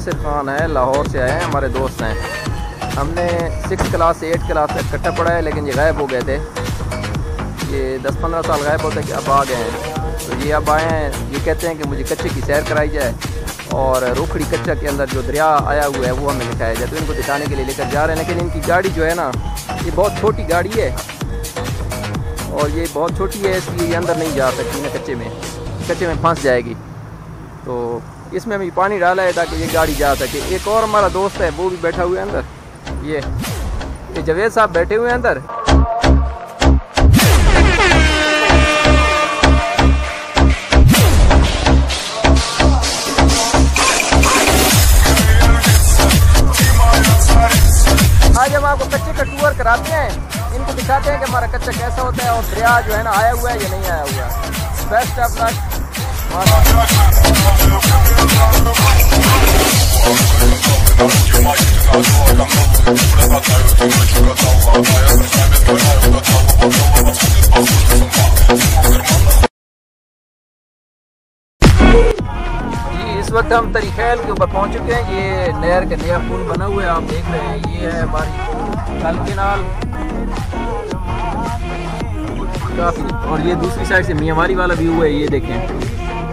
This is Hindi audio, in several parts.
नासिर खान है, लाहौर से आए हैं, हमारे दोस्त हैं। हमने 6 क्लास से 8 क्लास तक इकट्ठा पढ़ा है, लेकिन ये गायब हो गए थे। ये 10-15 साल गायब होते कि अब आ गए हैं। तो ये अब आए हैं, ये कहते हैं कि मुझे कच्चे की सैर कराई जाए और रोखड़ी कच्चा के अंदर जो दरिया आया हुआ है वो हमें दिखाया जाए। तो इनको दिखाने के लिए लेकर जा रहे हैं, लेकिन इनकी गाड़ी जो है ना, ये बहुत छोटी गाड़ी है और ये बहुत छोटी है, इसलिए ये अंदर नहीं जा सकती ना, कच्चे में फंस जाएगी। तो इसमें भी पानी डाला है ताकि ये गाड़ी जा सके। एक और हमारा दोस्त है, वो भी बैठा हुआ है अंदर। ये जवेद साहब बैठे हुए हैं अंदर। आज हम आपको कच्चे का टूर कराते हैं, इनको दिखाते हैं कि हमारा कच्चा कैसा होता है और दरिया जो है ना आया हुआ है या नहीं आया हुआ है। Best of luck. जी इस वक्त हम तरीखैल के ऊपर पहुंच चुके हैं। ये नहर का नया पुल बना हुआ है, आप देख रहे हैं। ये है हमारी कल केनाल काफी, और ये दूसरी साइड से मियांवाली वाला व्यू है, ये देखें।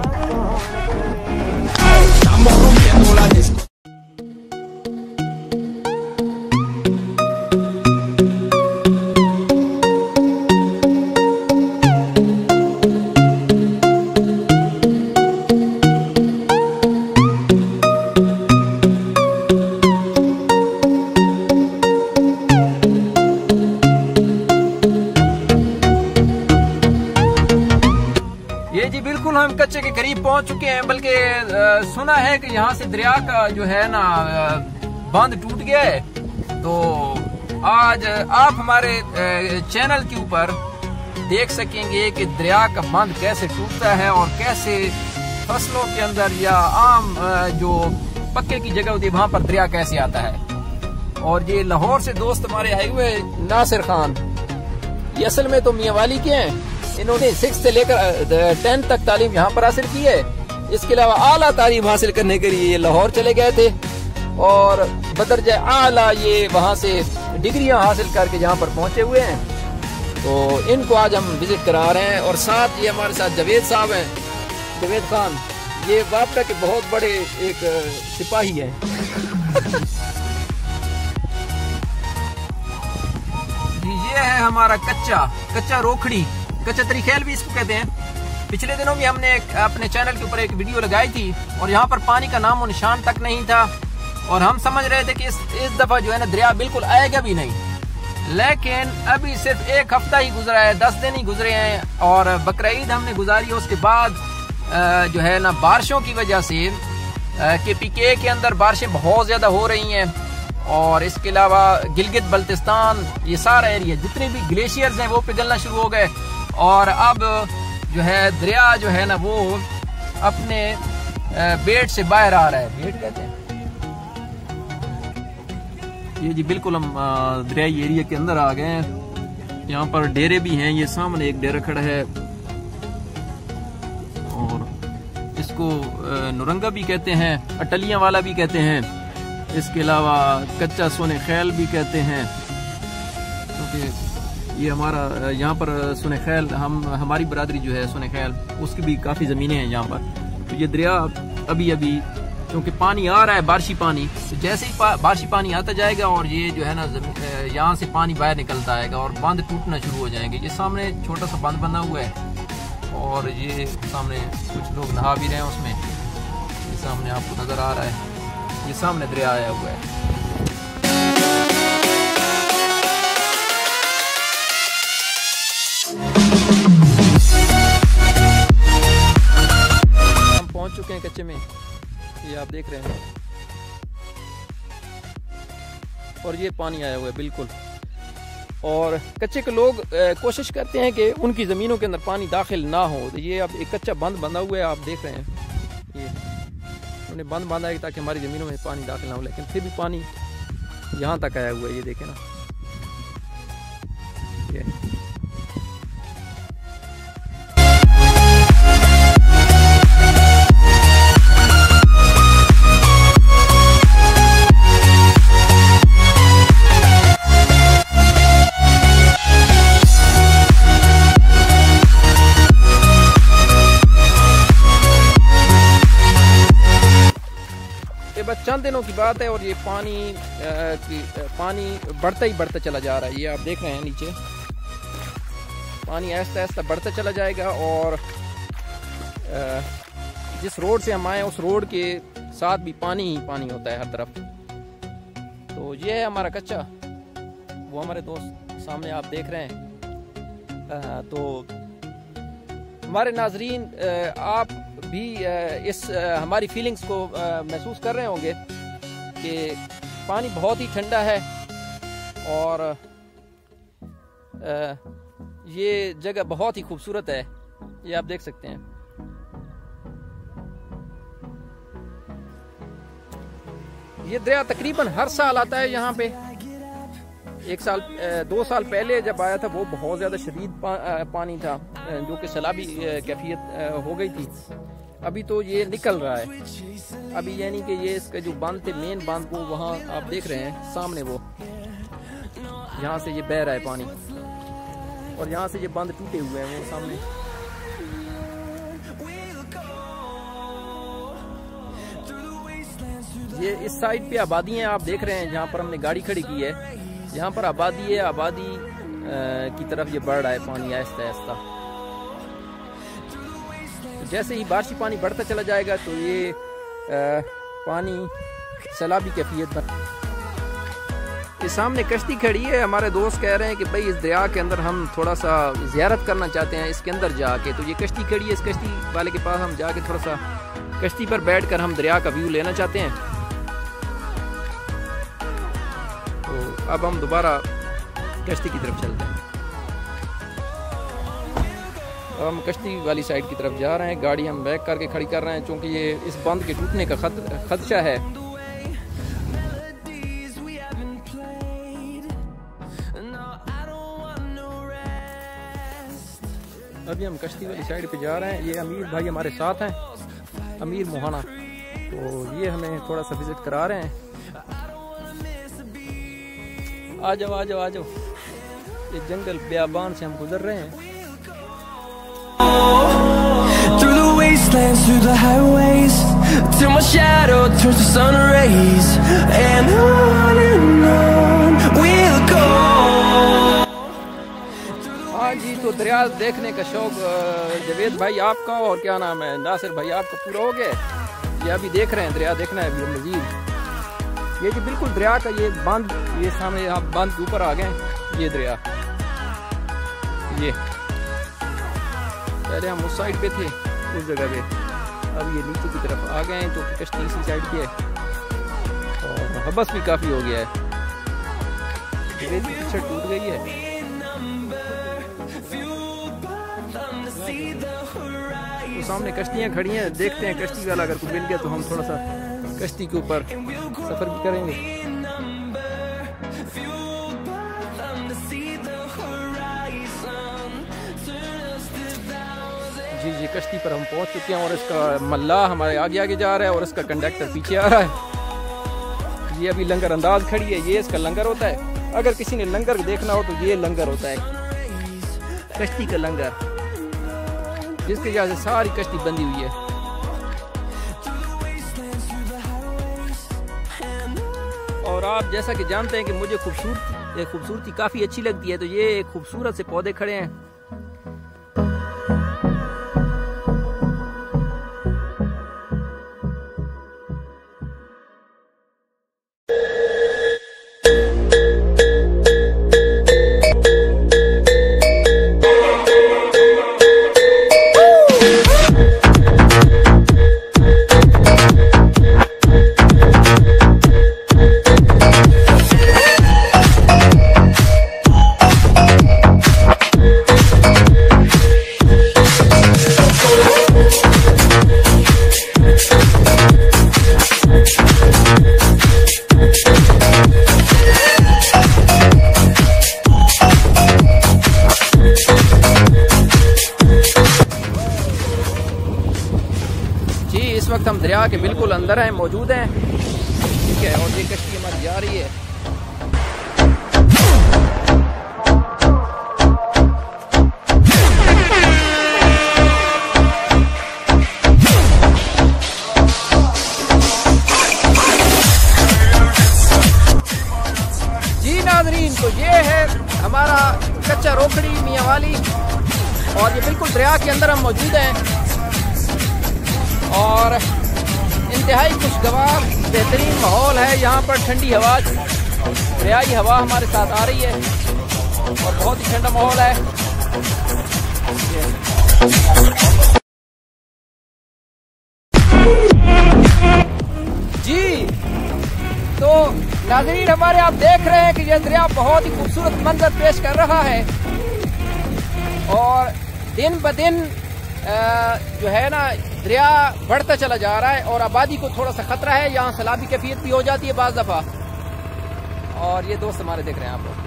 ये जी बिल्कुल हम कच्चे के करीब पहुंच चुके हैं, बल्कि सुना है कि यहाँ से दरिया का जो है ना बांध टूट गया है। तो आज आप हमारे चैनल के ऊपर देख सकेंगे कि दरिया का बांध कैसे टूटता है और कैसे फसलों के अंदर या आम जो पक्के की जगह होती है वहां पर दरिया कैसे आता है। और ये लाहौर से दोस्त हमारे आए हुए नासिर खान, ये असल में तो मियांवाली के हैं। इन्होंने 6 से लेकर 10 तक तालीम यहाँ पर हासिल की है। इसके अलावा आला तालीम हासिल करने के लिए ये लाहौर चले गए थे और बदरजा आला ये वहाँ से डिग्रियां हासिल करके यहाँ पर पहुंचे हुए हैं। तो इनको आज हम विजिट करा रहे हैं। और साथ ये हमारे साथ जवेद साहब हैं, जवेद खान, ये वापडा के बहुत बड़े एक सिपाही हैं। ये है हमारा कच्चा रोखड़ी, कच्चा तरीखैल भी इसको कहते हैं। पिछले दिनों भी हमने अपने चैनल के ऊपर एक वीडियो लगाई थी और यहाँ पर पानी का नामो निशान तक नहीं था और हम समझ रहे थे कि इस दफा जो है ना दरिया बिल्कुल आएगा भी नहीं। लेकिन अभी सिर्फ 1 हफ्ता ही गुजरा है, 10 दिन ही गुजरे हैं और बकरीद हमने गुजारी है। उसके बाद जो है ना बारिशों की वजह से KPK के अंदर बारिशें बहुत ज्यादा हो रही हैं और इसके अलावा गिलगित बल्तिस्तान, ये सारा एरिया जितने भी ग्लेशियर्स हैं वो पिघलना शुरू हो गए और अब जो है दरिया जो है ना वो अपने बेट से बाहर आ रहा है। बेट कहते हैं ये जी, बिल्कुल हम दरियाई एरिया के अंदर आ गए हैं। यहाँ पर डेरे भी हैं, ये सामने एक डेरा खड़ा है और इसको नुरंगा भी कहते हैं, अटलियां वाला भी कहते हैं। इसके अलावा कच्चा सोने खैल भी कहते हैं, क्योंकि ये हमारा यहाँ पर सोने खैल हमारी बरादरी जो है सोने खैल उसकी भी काफ़ी ज़मीनें हैं यहाँ पर। तो ये दरिया अभी क्योंकि पानी आ रहा है बारिशी पानी, तो जैसे ही बारिशी पानी आता जाएगा और ये जो है ना यहाँ से पानी बाहर निकलता आएगा और बांध टूटना शुरू हो जाएंगे। ये सामने छोटा सा बांध बना हुआ है और ये सामने कुछ लोग नहा भी रहे हैं उसमें, ये सामने आपको नज़र आ रहा है। ये सामने दरिया आया हुआ है। हम पहुंच चुके हैं कच्चे में, ये आप देख रहे हैं, और ये पानी आया हुआ है बिल्कुल। और कच्चे के लोग कोशिश करते हैं कि उनकी ज़मीनों के अंदर पानी दाखिल ना हो। तो ये अब एक कच्चा बंद बंधा हुआ है, आप देख रहे हैं, ये उन्हें बंद बांधा है ताकि हमारी ज़मीनों में पानी दाखिल ना हो, लेकिन फिर भी पानी यहाँ तक आया हुआ है, ये देखें ना। ये दिनों की बात है और ये पानी बढ़ता ही बढ़ता चला जा रहा है। ये आप देख रहे हैं नीचे पानी आहिस्ता आहिस्ता बढ़ता चला जाएगा और जिस रोड से हम आए उस रोड के साथ भी पानी ही पानी होता है हर तरफ। तो ये है हमारा कच्चा, वो हमारे दोस्त सामने आप देख रहे हैं। तो हमारे नाजरीन आप भी इस हमारी फीलिंग्स को महसूस कर रहे होंगे कि पानी बहुत ही ठंडा है और ये जगह बहुत ही खूबसूरत है। ये आप देख सकते हैं। ये दरिया तकरीबन हर साल आता है यहाँ पे। 2 साल पहले जब आया था वो बहुत ज़्यादा शदीद पानी था जो कि सैलाबी कैफियत हो गई थी। अभी तो ये निकल रहा है अभी, यानी कि ये इसका जो बांध थे मेन बांध को वहाँ आप देख रहे हैं सामने, वो यहाँ से ये बह रहा है पानी और यहाँ से ये बांध टूटे हुए हैं वो सामने। ये इस साइड पे आबादी है आप देख रहे हैं, जहाँ पर हमने गाड़ी खड़ी की है यहाँ पर आबादी है। आबादी की तरफ ये बढ़ रहा है पानी आहिस्ता आहिस्ता। जैसे ही बारिशी पानी बढ़ता चला जाएगा तो ये पानी सैलाबी कैफियत बन। ये सामने कश्ती खड़ी है, हमारे दोस्त कह रहे हैं कि भाई इस दरिया के अंदर हम थोड़ा सा ज़ियारत करना चाहते हैं इसके अंदर जाके। तो ये कश्ती खड़ी है, इस कश्ती वाले के पास हम जाके थोड़ा सा कश्ती पर बैठकर हम दरिया का व्यू लेना चाहते हैं। तो अब हम दोबारा कश्ती की तरफ चलते हैं। अब हम कश्ती वाली साइड की तरफ जा रहे हैं। गाड़ी हम बैक करके खड़ी कर रहे हैं क्योंकि ये इस बंद के टूटने का खदशा है। अभी हम कश्ती वाली साइड पे जा रहे हैं। ये अमीर भाई हमारे साथ हैं, अमीर मोहाना। तो ये हमें थोड़ा सा विजिट करा रहे हैं। आ जाओ आ जाओ आ जाओ। ये जंगल बियाबान से हम गुजर रहे हैं। Through the wastelands, through the highways, till my shadow turns to sun rays, and on we'll go. हाँ जी, तो दरिया देखने का शौक जवेद भाई आपका और क्या नाम है नासिर भाई आपका पूरा हो गया। ये अभी देख रहे हैं दरिया देखना है अभी मजीद। ये जी बिल्कुल दरिया का ये बांध, ये सामने आप बांध के ऊपर आ गए। ये दरिया, ये पहले हम उस साइड पे थे उस जगह पे, अब ये नीचे की तरफ आ गए हैं। तो कश्ती इसी साइड पे है और हबस भी काफ़ी हो गया है, रेत की पिछड़ टूट गई है। तो सामने कश्तियाँ खड़ी हैं, देखते हैं कश्ती वाला अगर कुछ मिल गया तो हम थोड़ा सा कश्ती के ऊपर सफ़र भी करेंगे। जी जी, कश्ती पर हम पहुंच चुके हैं और इसका मल्लाह हमारे आगे आगे जा रहा है और इसका कंडक्टर पीछे आ रहा है। ये अभी लंगर अंदाज खड़ी है, ये इसका लंगर होता है। अगर किसी ने लंगर देखना हो तो ये लंगर होता है, कश्ती का लंगर, जिसकी वजह से सारी कश्ती बंधी हुई है। और आप जैसा कि जानते हैं कि मुझे खूबसूरती काफ़ी अच्छी लगती है, तो ये खूबसूरत से पौधे खड़े हैं। इस वक्त हम दरिया के बिल्कुल अंदर हैं, मौजूद हैं, ठीक है। और ये कश्ती हमारी जा रही है। हमारा कच्चा रोकड़ी मियाँ वाली, और ये बिल्कुल दरिया के अंदर हम मौजूद हैं और इंतहाई खुशगवार बेहतरीन माहौल है यहाँ पर। ठंडी हवा, दरियाई हवा हमारे साथ आ रही है और बहुत ही ठंडा माहौल है। जी तो नाज़रीन हमारे, आप देख रहे हैं कि यह दरिया बहुत ही खूबसूरत मंजर पेश कर रहा है और दिन ब दिन जो है ना दरिया बढ़ता चला जा रहा है और आबादी को थोड़ा सा खतरा है। यहाँ सैलाबी कैफियत भी हो जाती है बाज़ दफ़ा। और ये दोस्त हमारे देख रहे हैं आप लोग।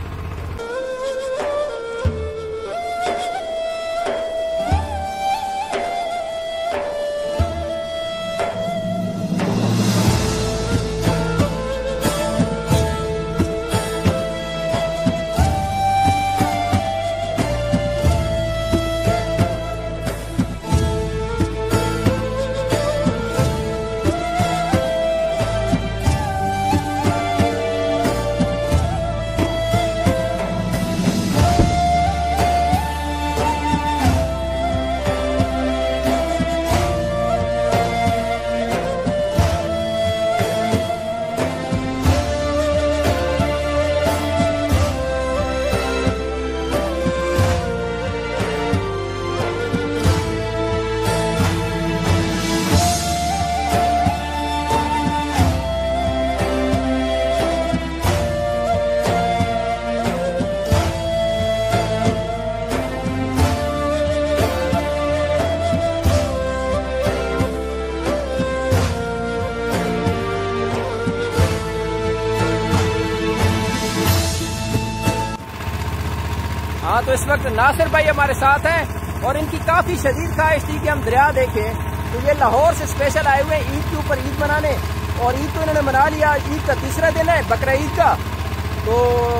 हाँ, तो इस वक्त नासिर भाई हमारे साथ हैं और इनकी काफी शदीद ख्वाहिश थी कि हम दरिया देखें। तो ये लाहौर से स्पेशल आए हुए हैं ईद के ऊपर ईद मनाने, और ईद तो इन्होंने मना लिया। ईद का तीसरा दिन है, बकरा ईद का। तो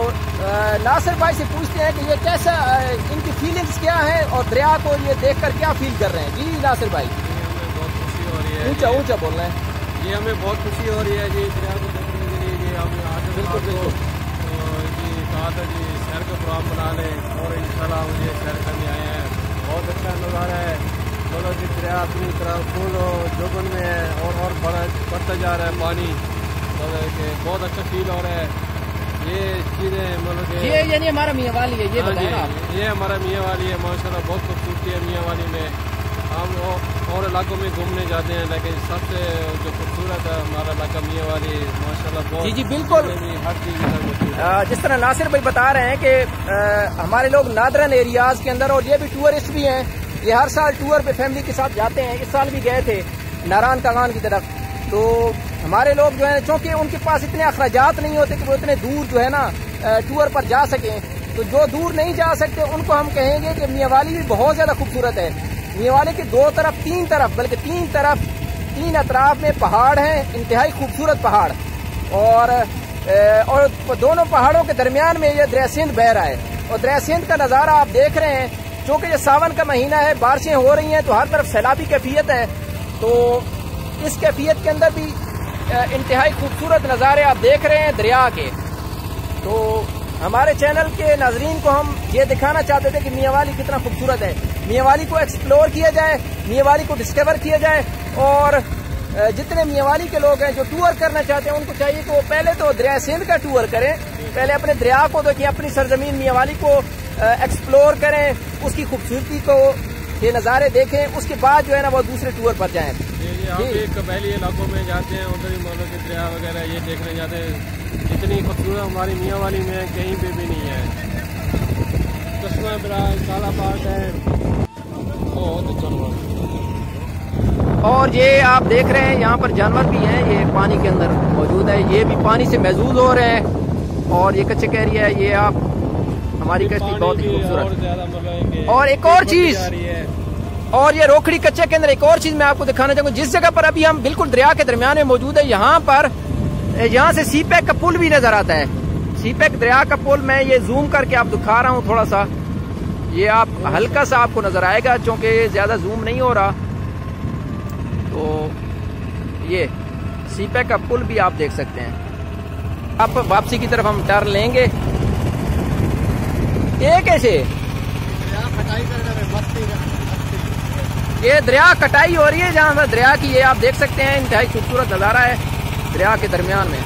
नासिर भाई से पूछते हैं कि ये कैसा, इनकी फीलिंग्स क्या है और दरिया को ये देखकर क्या फील कर रहे हैं। जी नासिर भाई, हमें बहुत खुशी हो रही है। ऊंचा ऊंचा बोल रहे हैं। ये हमें बहुत खुशी हो रही है जी दरिया को देखने के लिए कि हम आज बिल्कुल बिल्कुल जी कहा था जी शहर का प्रोग्राम बना लें और इंशाल्लाह मुझे शहर करने आए हैं। बहुत अच्छा नज़ारा है। मतलब कि दरिया अपनी तरह फूल जोबन में है और बढ़ता जा रहा है पानी। मतलब कि बहुत अच्छा फील हो रहा है। ये चीज़ें मतलब कि ये यानी हमारा मियाँ वाली है, ये बताएं आप। ये हमारा मियाँ वाली है, माशाल्लाह बहुत खूबसूरती है मियाँ वाली में। हम और इलाकों में घूमने जाते हैं, लेकिन सबसे जो खूबसूरत है हमारा इलाका मियाँ वाली, माशाल्लाह बहुत। जी जी बिल्कुल, हर चीज़ जिस तरह नासिर भाई बता रहे हैं कि हमारे लोग नादरन एरियाज के अंदर, और ये भी टूरिस्ट भी हैं, ये हर साल टूर पे फैमिली के साथ जाते हैं। इस साल भी गए थे नारायण कागान की तरफ। तो हमारे लोग जो है, चूँकि उनके पास इतने अखराजात नहीं होते कि वो इतने दूर जो है ना टूर पर जा सकें, तो जो दूर नहीं जा सकते उनको हम कहेंगे कि मियाँ वाली भी बहुत ज़्यादा खूबसूरत है। मियाँ वाली की दो तरफ, तीन तरफ, बल्कि तीन अतराफ में पहाड़ हैं, इंतहाई खूबसूरत पहाड़, और दोनों पहाड़ों के दरमियान में ये दरिया सिंध बह रहा है। और दरिया सिंध का नज़ारा आप देख रहे हैं, क्योंकि ये सावन का महीना है, बारिशें हो रही हैं, तो हर तरफ सैलाबी कैफियत है। तो इस कैफियत के अंदर भी इंतहाई खूबसूरत नज़ारे आप देख रहे हैं दरिया के। तो हमारे चैनल के नाजरीन को हम ये दिखाना चाहते थे कि मियाँ वाली कितना खूबसूरत है। मियाँ वाली को एक्सप्लोर किया जाए, मियाँ वाली को डिस्कवर किया जाए, और जितने मियाँ वाली के लोग हैं जो टूर करना चाहते हैं उनको चाहिए कि वो पहले तो दरिया सिंध का टूर करें, पहले अपने दरिया को देखें, अपनी सरजमीन मियाँ वाली को एक्सप्लोर करें, उसकी खूबसूरती को ये नज़ारे देखें, उसके बाद जो है ना वो दूसरे टूर पर जाएं। हम भी कबैली इलाकों में जाते हैं, उधर ही मतलब कि दरिया वगैरह ये देखने जाते हैं। इतनी खूबसूरत हमारी मियाँ वाली में कहीं पे भी नहीं है। चश्मा बराज, काला पाट है, बहुत अच्छा। और ये आप देख रहे हैं यहाँ पर जानवर भी हैं, ये पानी के अंदर मौजूद है, ये भी पानी से महसूस हो रहे हैं। और ये कच्चे कह रही है, ये आप हमारी कश्ती बहुत ही खूबसूरत। और एक और चीज, और ये रोकड़ी कच्चे के अंदर एक और चीज मैं आपको दिखाना चाहूंगा। जिस जगह पर अभी हम बिल्कुल दरिया के दरमियान में मौजूद है, यहाँ से सीपैक का पुल भी नजर आता है। सीपैक दरिया का पुल, मैं ये जूम करके आप दिखा रहा हूँ थोड़ा सा, ये आप हल्का सा आपको नजर आएगा, क्योंकि ज्यादा जूम नहीं हो रहा। तो ये सीपैक का पुल भी आप देख सकते हैं। आप वापसी की तरफ हम टर्न लेंगे ये कैसे? ये दरिया कटाई हो रही है जहाँ पर दरिया की, ये आप देख सकते हैं इंतहाई खूबसूरत नज़ारा है दरिया के दरमियान में।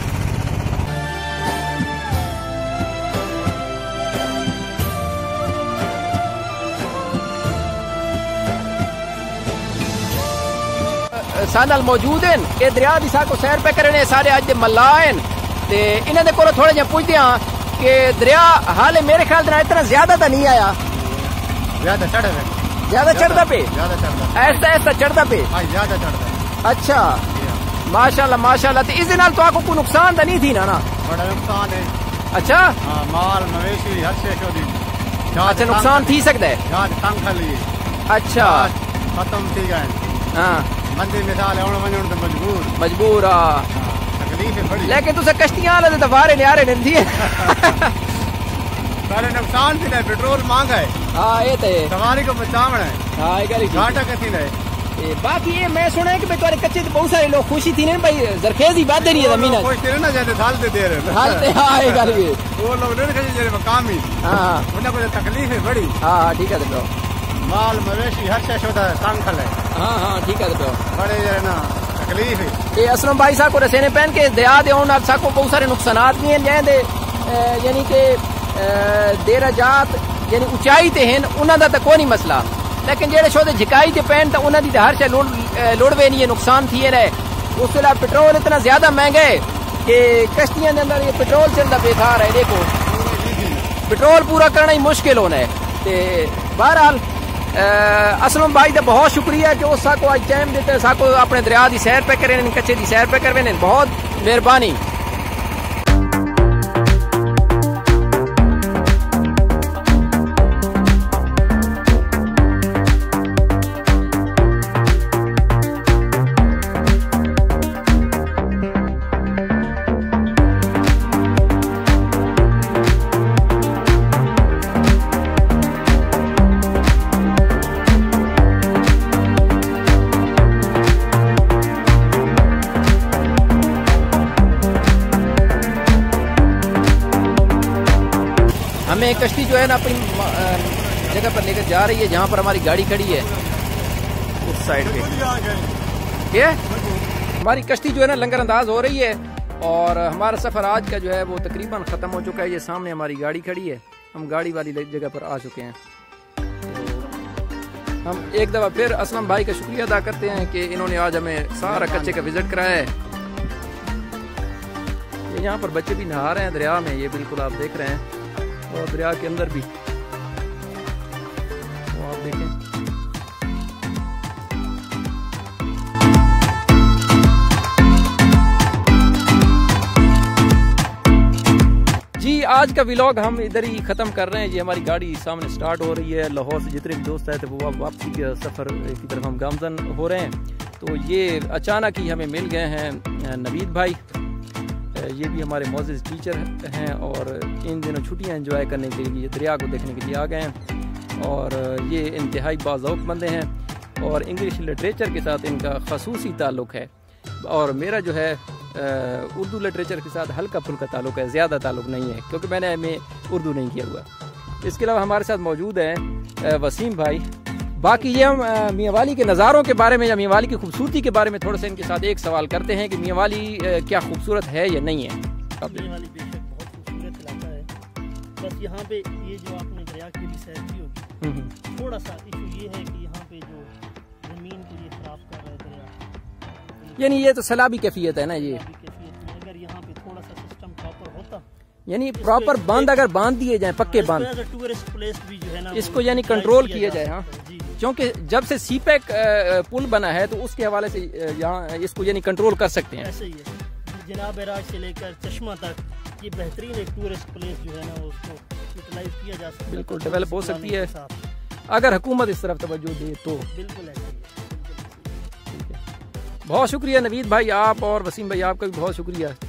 सानल मौजूद हैं ये दरिया की साको सैर पे करने सारे अज मल्ला हैं ते इन्हां दे कोलों थोड़ा जिहा पुछदे हां कि दरिया हाले मेरे ख्याल नाल इतना ज्यादा तो नहीं आया, ज्यादा चढ़दा पे, ऐसा चढ़दा पे, ज्यादा चढ़दा। अच्छा माशाल्लाह माशाल्लाह। तो इस नाल तो आपको कोई नुकसान तो नहीं थी ना? बड़ा नुकसान है। अच्छा माल मवेशी हर शे को दी। अच्छा नुकसान थी सकता है। जहाज तंग कर लिए। अच्छा खत्म थी गए। हाँ मंदी मिसाल है वञण तो मजबूर तकलीफ है बड़ी। लेकिन तुसे कश्तियां वाले तो बारे न्यारे नहीं है। सारे नुकसान थी ना, पेट्रोल महंगा है। हाँ ये तो सवारी को बचावना है। हाँ ये घाटा कथी है। बाकी ये मैं सुना है कि तुम्हारे कच्चे तो बहुत सारे लोग खुशी थी ना भाई, जरखेजी बात नहीं है जमीन खुश थे ना, जैसे हालते दे रहे हालते। हाँ ये गल भी वो लोग नहीं खरीद जरे मकामी। हाँ उन्हें कोई तकलीफ है बड़ी। हाँ ठीक है तो माल मवेशी हर शे होता है तंग खल है। हाँ ठीक है तो बड़े जरे ना तकलीफ है। ये असलम भाई साहब को रसेने पहन के दया दे आप साको बहुत सारे नुकसानात भी हैं जैसे यानी कि देराजात यानी ऊंचाई ते हैं उन्होंने तो कोई नहीं मसला, लेकिन जेडे शोधे झिकाई ते पैन तो उन्होंने हर शे लोड़वे नहीं है, नुकसान थी रहे। उस अलावा पेट्रोल इतना ज्यादा महंगा है कि कश्तियों के अंदर ये पेट्रोल चलता बेकार है। देखो पेट्रोल पूरा करना ही मुश्किल होना है। बहरहाल असलम भाई का बहुत शुक्रिया कि उस साको आज टाइम देते साको अपने दरिया की सैर पे करें, कच्चे की सैर पे करवे, बहुत मेहरबानी। हमें कश्ती जो है ना अपनी जगह पर लेकर जा रही है जहाँ पर हमारी गाड़ी खड़ी है उस साइड पे। ये हमारी कश्ती जो है ना लंगर अंदाज हो रही है और हमारा सफ़र आज का जो है वो तकरीबन ख़त्म हो चुका है। ये सामने हमारी गाड़ी खड़ी है, हम गाड़ी वाली जगह पर आ चुके हैं। हम एक दफ़ा फिर असलम भाई का शुक्रिया अदा करते हैं कि इन्होंने आज हमें सारा कच्चे का विज़िट कराया है। ये यहाँ पर बच्चे भी नहा रहे हैं दरिया में, ये बिल्कुल आप देख रहे हैं, और दरिया के अंदर भी वो आप देखें। जी आज का व्लॉग हम इधर ही ख़त्म कर रहे हैं। ये हमारी गाड़ी सामने स्टार्ट हो रही है। लाहौर से जितने भी दोस्त आए थे वो वापसी के सफ़र की तरफ हम गामजन हो रहे हैं। तो ये अचानक ही हमें मिल गए हैं नवीद भाई, ये भी हमारे मौजूद टीचर हैं और इन दिनों छुट्टियां एंजॉय करने के लिए दरिया को देखने के लिए आ गए हैं। और ये इंतहाई बाज़ौक़ बंदे हैं और इंग्लिश लिटरेचर के साथ इनका ख़ुसूसी ताल्लुक़ है, और मेरा जो है उर्दू लिटरेचर के साथ हल्का फुल्का ताल्लुक़ है, ज़्यादा ताल्लुक़ नहीं है क्योंकि मैंने उर्दू नहीं किया हुआ। इसके अलावा हमारे साथ मौजूद हैं वसीम भाई। बाकी ये हम मियाँ वाली के नज़ारों के बारे में या मियाँ वाली की खूबसूरती के बारे में थोड़ा सा इनके साथ एक सवाल करते हैं कि मियाँ वाली क्या खूबसूरत है या नहीं है। मियाँ वाली बेशक बहुत खूबसूरत इलाका है, बस यहाँ पे ये जो आपने दरिया की भी सैर की होगी, थोड़ा सा इशू ये है कि यहाँ पे जो ज़मीन को ये खराब कर रहा है दरिया, यानी ये तो सैलाबी कैफियत है ना। ये अगर यहाँ पे थोड़ा सा सिस्टम प्रॉपर होता, यानी प्रॉपर बांध अगर बांध दिए जाए, पक्के बांध, टूरिस्ट प्लेस भी जो है ना इसको यानी कंट्रोल किया जाए। हाँ क्योंकि जब से सीपैक पुल बना है तो उसके हवाले से यहाँ इसको यानी कंट्रोल कर सकते हैं। ऐसे ही है, जनाब राज से लेकर चश्मा तक ये बेहतरीन एक टूरिस्ट प्लेस जो है ना उसको यूटिलाइज किया जा सकता है, बिल्कुल डेवलप हो सकती है अगर हुकूमत इस तरफ तवज्जो दे तो। बिल्कुल ऐसे ही है। बहुत शुक्रिया नवीद भाई आप और वसीम भाई आपका भी बहुत शुक्रिया।